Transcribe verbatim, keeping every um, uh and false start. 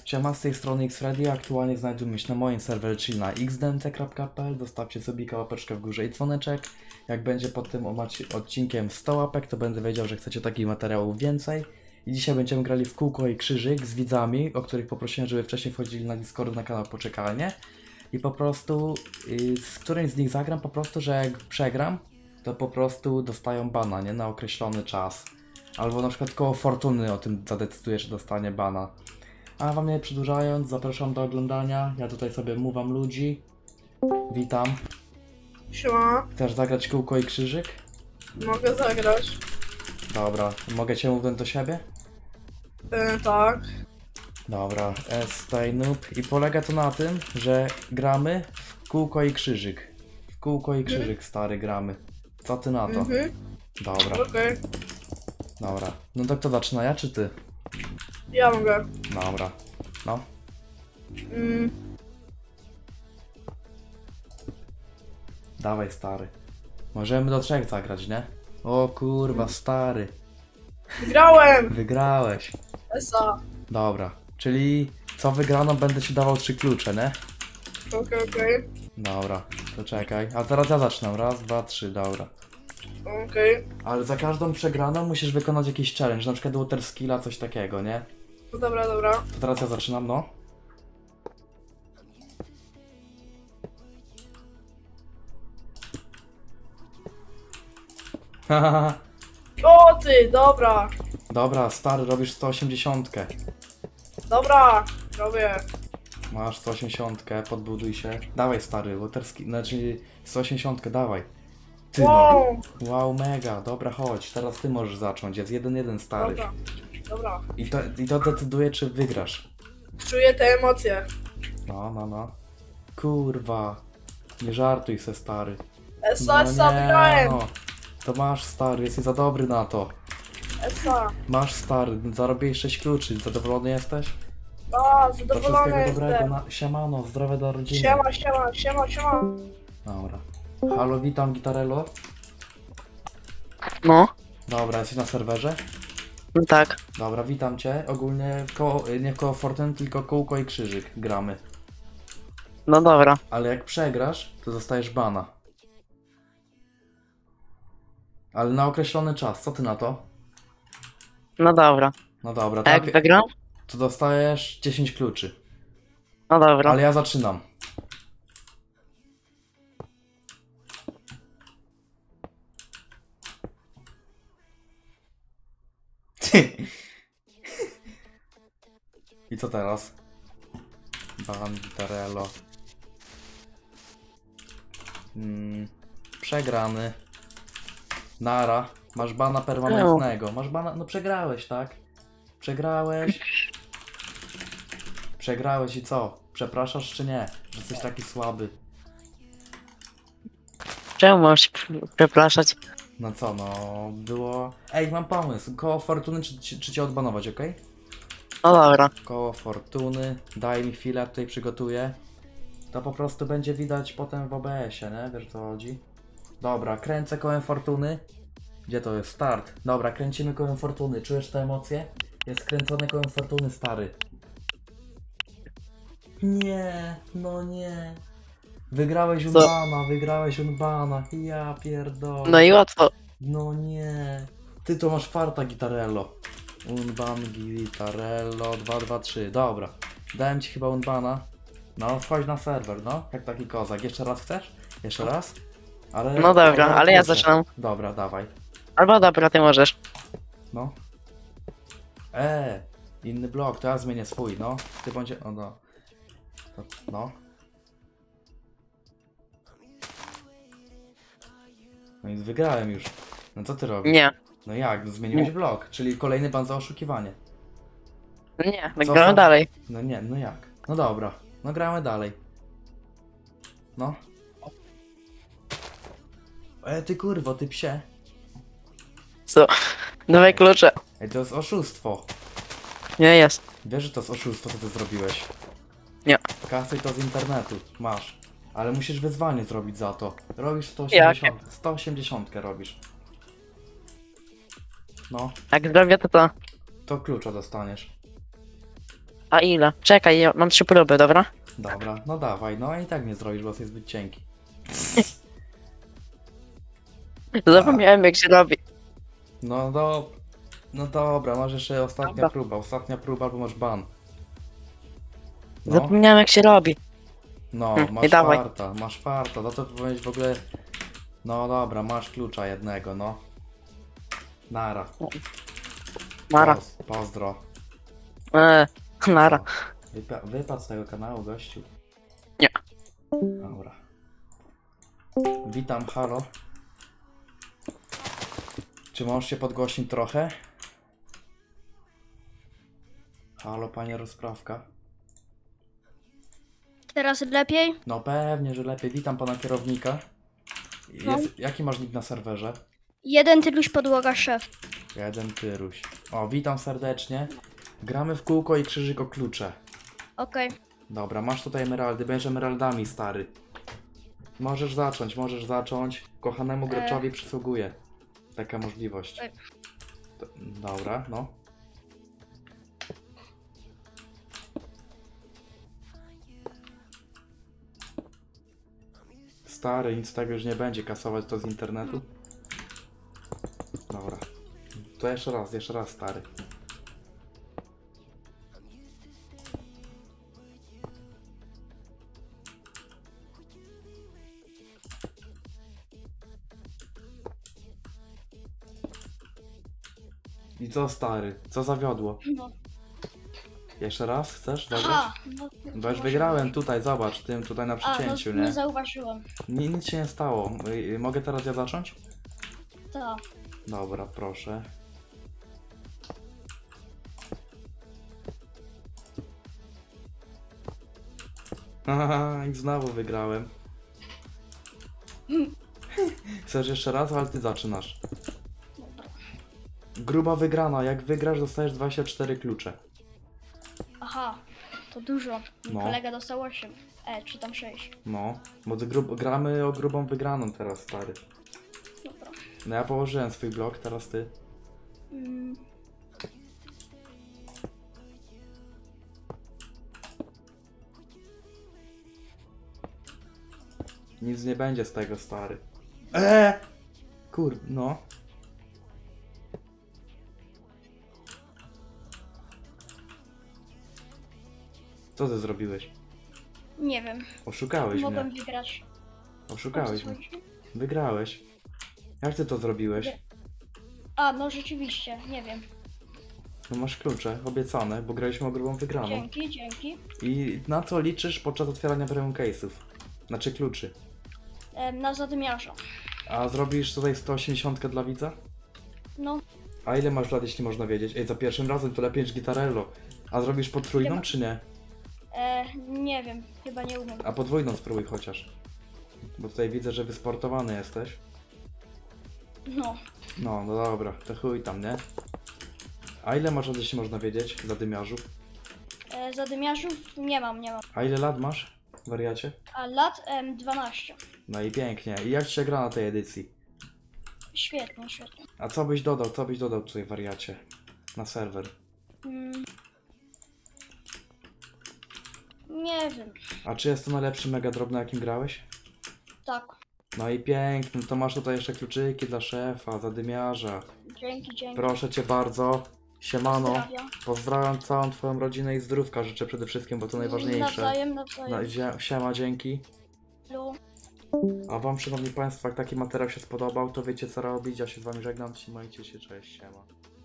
Siema, z tej strony X-Ready, aktualnie znajdujemy się na moim serwerze, czyli na x d m c kropka p l. Zostawcie sobie łapeczkę w górze i dzwoneczek. Jak będzie pod tym odcinkiem sto łapek, to będę wiedział, że chcecie takich materiałów więcej. I dzisiaj będziemy grali w kółko i krzyżyk z widzami, o których poprosiłem, żeby wcześniej wchodzili na Discord, na kanał Poczekalnie. I po prostu yy, z którymś z nich zagram po prostu, że jak przegram, to po prostu dostają bana, nie? Na określony czas. Albo na przykład koło fortuny o tym zadecyduje, że dostanie bana. A wam nie przedłużając, zapraszam do oglądania. Ja tutaj sobie mówiam ludzi. Witam. Siema, Chcesz zagrać kółko i krzyżyk? mogę zagrać. Dobra, mogę cię mówić do siebie? E, tak. Dobra, stay noob. I polega to na tym, że gramy w kółko i krzyżyk. W kółko i krzyżyk, stary, gramy. Co ty na to? Mhm. Dobra, Okej, dobra. No to kto zaczyna, ja czy ty? ja mogę. Dobra. No. Mm, Dawaj, stary. Możemy do trzech zagrać, nie? O kurwa, stary. grałem! Wygrałeś. Esa. Dobra. Czyli co wygrano, będę ci dawał trzy klucze, nie? Okej, okej. Dobra. To czekaj. A teraz ja zaczynam. Raz, dwa, trzy. Dobra. Okej. Ale za każdą przegraną musisz wykonać jakiś challenge. Na przykład water skilla, coś takiego, nie? No dobra, dobra. To teraz ja zaczynam, no. Hahaha. O ty, dobra. Dobra, stary, robisz sto osiemdziesiąt. Dobra, robię. Masz sto osiemdziesiąt, podbuduj się. Dawaj, stary, waterski, znaczy sto osiemdziesiąt, dawaj. Ty no. Wow. Wow, mega, dobra, chodź. Teraz ty możesz zacząć, jest jeden jeden, stary. Dobra, dobra. I to, I to decyduje, czy wygrasz. Czuję te emocje. No, no, no. Kurwa. Nie żartuj se, stary. Esa, esa, wygrałem. no. To masz, stary, jesteś za dobry na to. Esa. Masz, stary, zarobiłeś sześć kluczy. Zadowolony jesteś? A, To wszystkiego zadowolony dobrego. jestem. Na... Siemano, zdrowe do rodziny. Siema, siema, siema, siema. Dobra. Halo, witam, Gitarello. No, Dobra, jesteś na serwerze? no tak. Dobra, witam cię. Ogólnie koło, nie koło Fortune, tylko kółko i krzyżyk gramy. No dobra. Ale jak przegrasz, to dostajesz bana. Ale na określony czas, co ty na to? No dobra. No dobra, A jak tak, wygram? to dostajesz dziesięć kluczy. No dobra. Ale ja zaczynam. I co teraz? Ban, Gitarello. Mm, przegrany. Nara. Masz bana permanentnego. Masz bana... No przegrałeś, tak? Przegrałeś. Przegrałeś i co? Przepraszasz czy nie? Że jesteś taki słaby. Czemu mam się przepraszać? No co, no było... Ej, mam pomysł. Koło fortuny czy, czy, czy cię odbanować, okej? No dobra. Koło fortuny. Daj mi chwilę, ja tutaj przygotuję. To po prostu będzie widać potem w O B S-ie, nie? Wiesz o co chodzi? Dobra, kręcę kołem fortuny. Gdzie to jest? Start. Dobra, kręcimy kołem fortuny. Czujesz te emocje? Jest kręcone kołem fortuny, stary. Nie, no nie. Wygrałeś Co? Unbana, wygrałeś Unbana. Ja pierdolę. No i łatwo. No nie. Ty to masz farta, Gitarello. Unban, Gitarello, dwa dwa trzy. Dobra. Dałem ci chyba Unbana. No, wchodź na serwer, no. Jak taki kozak. Jeszcze raz chcesz? Jeszcze raz? Ale... No dobra, ale ja proszę. zaczynam. Dobra, dawaj. Albo dobra, ty możesz. No. Eee, inny blok, to ja zmienię swój, no. Ty będzie... O, no. To, no. No i wygrałem już. No co ty robisz? Nie. No jak? Zmieniłeś blok, czyli kolejny ban za oszukiwanie. Nie, Co gramy tam? dalej. No nie, no jak? No dobra, no gramy dalej. No. E, ty kurwo, ty psie. Co? Dawaj klucze. Ej, to jest oszustwo. Nie jest. Wiesz, że to jest oszustwo, co ty zrobiłeś? Nie. Kasuj to z internetu, masz. Ale musisz wyzwanie zrobić za to. Robisz sto osiemdziesiąt. sto osiemdziesiąt robisz. No, Jak zrobię to to. to klucza dostaniesz. A ile? Czekaj, ja mam trzy próby, dobra? Dobra, no dawaj, no i tak nie zrobisz, bo jest zbyt cienki. Zapomniałem jak się robi. No do... No dobra, masz jeszcze ostatnia Dobra. próba, ostatnia próba, bo masz ban. No, Zapomniałem jak się robi. no Hmm, masz nie dawaj. farta, masz farta, no to powinieneś w ogóle... No dobra, masz klucza jednego, no. Nara. Mara. Poz, pozdro. Eee, nara. Wypa wypadł z tego kanału, gościu. Nie. Dobra. Witam, halo. Czy możesz się podgłośnić trochę? Halo, panie rozprawka. Teraz lepiej? No pewnie, że lepiej. Witam pana kierownika. No. Jest, jaki masz nick na serwerze? Jeden tyluś podłoga szef. Jeden tyruś. O, witam serdecznie. Gramy w kółko i krzyżyk o klucze. Okej. Dobra, masz tutaj emeraldy, będziesz emeraldami, stary. Możesz zacząć, możesz zacząć. Kochanemu graczowi przysługuje taka możliwość. Tak. To, dobra, no. Stary, nic z tego już nie będzie, kasować to z internetu. Dobra. To jeszcze raz, jeszcze raz, stary. I co, stary? Co zawiodło? No. Jeszcze raz? Chcesz zagrać? Aha! No, Bo już wygrałem tutaj, zobacz, tym tutaj na A, przecięciu, no, nie nie? zauważyłem. Ni- Nic się nie stało. Y- Mogę teraz ja zacząć? To. Dobra, proszę. Haha, i znowu wygrałem. Chcesz jeszcze raz, ale ty zaczynasz. Gruba wygrana, jak wygrasz dostajesz dwadzieścia cztery klucze. Aha, to dużo. Mój No. kolega dostał osiem. E, czy tam sześć. No, bo ty grub- gramy o grubą wygraną teraz, stary. Dobra. No ja położyłem swój blok, teraz ty. Mm, Nic nie będzie z tego, stary. Eee! Kur... no. Co ty zrobiłeś? nie wiem. Oszukałeś Mogłem mnie. wygrać. Oszukałeś mnie. Chodzi? Wygrałeś. Jak ty to zrobiłeś? Nie. A, no rzeczywiście, nie wiem. No masz klucze, obiecane, bo graliśmy o grubą wygraną. Dzięki, dzięki. I na co liczysz podczas otwierania premium case'ów? Znaczy kluczy. E, na zadymiarza. A zrobisz tutaj sto osiemdziesiąt dla widza? No, A ile masz lat, jeśli można wiedzieć? Ej, za pierwszym razem to lepiej niż gitarello. A zrobisz potrójną, Ile ma- czy nie? e, nie wiem, chyba nie umiem. A podwójną spróbuj chociaż. Bo tutaj widzę, że wysportowany jesteś. No, No, no dobra, to chuj tam, nie? A ile masz lat, jeśli można wiedzieć, zadymiarzu? e, zadymiarzów nie mam, nie mam. A ile lat masz, wariacie? A lat em, dwanaście. No i pięknie. I jak ci się gra na tej edycji? Świetnie, świetnie. A co byś dodał, co byś dodał tutaj, wariacie? Na serwer. Mm. Nie wiem. A czy jest to najlepszy mega drop, na jakim grałeś? Tak. No i piękny, to masz tutaj jeszcze kluczyki dla szefa, zadymiarza. Dzięki, dzięki. Proszę cię bardzo. Siemano. Pozdrawiam. Pozdrawiam całą twoją rodzinę i zdrówka życzę przede wszystkim, bo to najważniejsze. Nawzajem, No, nawzajem. zie- siema, dzięki. Lu. A wam, szanowni państwo, jak taki materiał się spodobał, to wiecie co robić. Ja się z wami żegnam, trzymajcie się, cześć, siema.